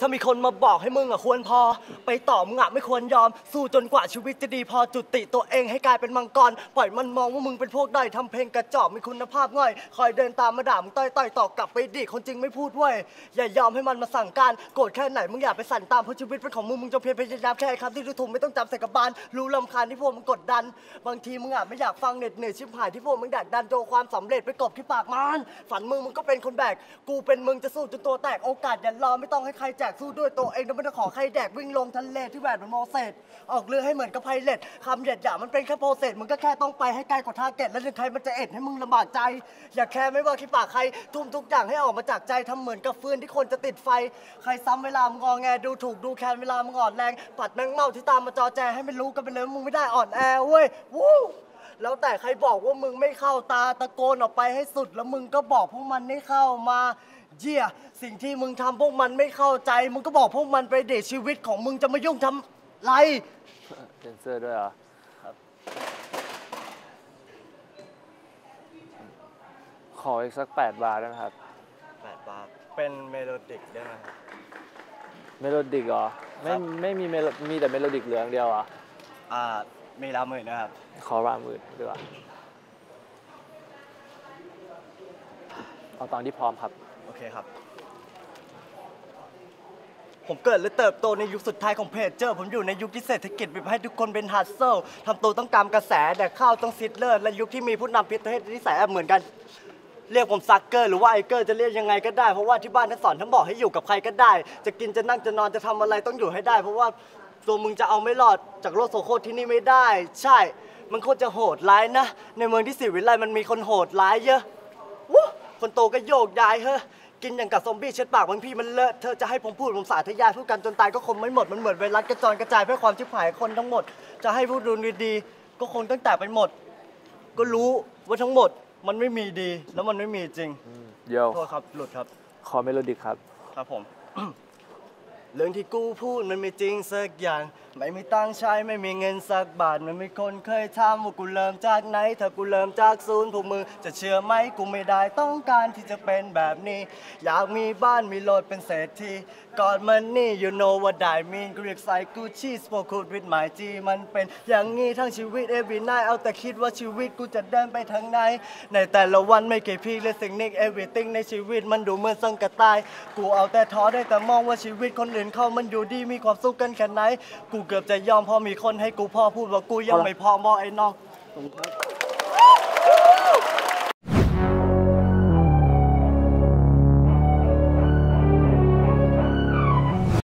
ถ้ามีคนมาบอกให้มึงควรพอไปต่อมึงไม่ควรยอมสู้จนกว่าชีวิตจะดีพอจุติตัวเองให้กลายเป็นมังกรปล่อยมันมองว่ามึงเป็นพวกด้อยทำเพลงกระจอกมีคุณภาพง่อยคอยเดินตามมาด่ามึงต่อยต่อกลับไปดิคนจริงไม่พูดเว้ยอย่ายอมให้มันมาสั่งการโกรธแค่ไหนมึงอย่าไปสั่นตามเพราะชีวิตเป็นของมึงจงเพียรพยายามแค่คำที่ดูถูกไม่ต้องจำใส่กระบาลรู้ลำคาญที่พวกมึงกดดันบางทีมึงไม่อยากฟังเหนื่อยชิบหายที่พวกมึงดักดันโจความสำเร็จไปกบที่ปากมันฝันมึงก็เป็นคนแบกกูเป็นมึงจะสู้จนตัวแตกโอกาสอย่ารอไม่ต้องให้ใครแจกสู้ด้วยตัวเองแล้วไม่ต้องขอใครแดกวิ่งลงทะเลที่แหวนมันโมเสสออกเรือให้เหมือนกับไพเรตคำเหยียดหยามมันเป็นแค่โปรเซสมึงก็แค่ต้องไปให้ไกลกว่าทาร์เก็ตแล้วถึงใครมันจะเอ็ดให้มึงลำบากใจอย่าแค่ไม่ว่าที่ปากใครทุ่มทุกอย่างให้ออกมาจากใจทำเหมือนกับฟืนที่คนจะติดไฟใครซ้ำเวลามึงงอแงดูถูกดูแคลนเวลามึงอ่อนแรงปัดแมงเม่าที่ตามมาจอแจให้มันรู้กันไปเลยมึงไม่ได้อ่อนแอเว้ยวู้แล้วแต่ใครบอกว่ามึงไม่เข้าตาตะโกนออกไปให้สุดแล้วมึงก็บอกพวกมันให้เข้ามาเยี่ยสิ่งที่มึงทำพวกมันไม่เข้าใจมึงก็บอกพวกมันไปเดทชีวิตของมึงจะมายุ่งทำไรเซนเซอร์ด้วยเหรอครับขออีกสัก8 บาทได้ไหมครับ 8 บาทเป็นเมโลดิกได้ไหมครับเมโลดิกเหรอไม่มีมีแต่เมโลดิกเหลืองเดียวเหรอมีรามหมื่นนะครับขอ10,000ดีกว่าเอาตอนที่พร้อมครับโอเคครับผมเกิดและเติบโตในยุคสุดท้ายของเพจเจอร์ผมอยู่ในยุคที่เศรษฐกิจบีบให้ทุกคนเป็นฮัสเซิลทำตัวต้องตามกระแสแดกข้าวต้องซิดเลอร์และยุคที่มีผู้นำประเทศนิสัยเหมือนกันเรียกผมซักเกอร์หรือว่าไอเกอร์จะเรียกยังไงก็ได้เพราะว่าที่บ้านท่านสอนท่านบอกให้อยู่กับใครก็ได้จะกินจะนั่งจะนอนจะทำอะไรต้องอยู่ให้ได้เพราะว่าตัวมึงจะเอาไม่รอดจากโลกโซโคที่นี่ไม่ได้ใช่มันโคตรจะโหดร้ายนะในเมืองที่ศรีวิไลมันมีคนโหดร้ายเยอะคนโตก็โยกย้ายเฮ้กินอย่างกับซอมบี้เช็ดปากบางพี่มันเลอะเธอจะให้ผมพูดผมสาธยายพูดกันจนตายก็คงไม่หมดมันเหมือนไวรัสกระจรกระจายเพื่อความชิบหายคนทั้งหมดจะให้พูดดูดีๆก็คงตั้งแต่ไปหมดก็รู้ว่าทั้งหมดมันไม่มีดีแล้วมันไม่มีจริงเดี๋ยวโทษครับหลุดครับขอเมโลดิกครับครับผม เรื่องที่กูพูดมันไม่จริงสักอย่างไม่มีตังค์ใช้ไม่มีเงินสักบาทมันมีคนเคยถามว่ากูเริ่มจากไหนถ้ากูเริ่มจากศูนย์พวกมึงจะเชื่อไหมกูไม่ได้ต้องการที่จะเป็นแบบนี้อยากมีบ้านมีรถเป็นเศรษฐีกอดมันนี่ you know what I mean กูเรียกใส่กูชีสโปรคูดวิดหมายจีมันเป็นอย่างงี้ทั้งชีวิต every night เอาแต่คิดว่าชีวิตกูจะเดินไปทางไหนในแต่ละวันไม่เคยพีคเลยสิ่งนี้ everything ในชีวิตมันดูเหมือนสังกะตายกูเอาแต่ท้อได้แต่มองว่าชีวิตคนอื่นเขามันอยู่ดีมีความสุขกันแค่ไหนกูเกือบจะยอมพอมีคนให้กูพ่อพูดว่ากูยังไม่พอมอไอ้น้อง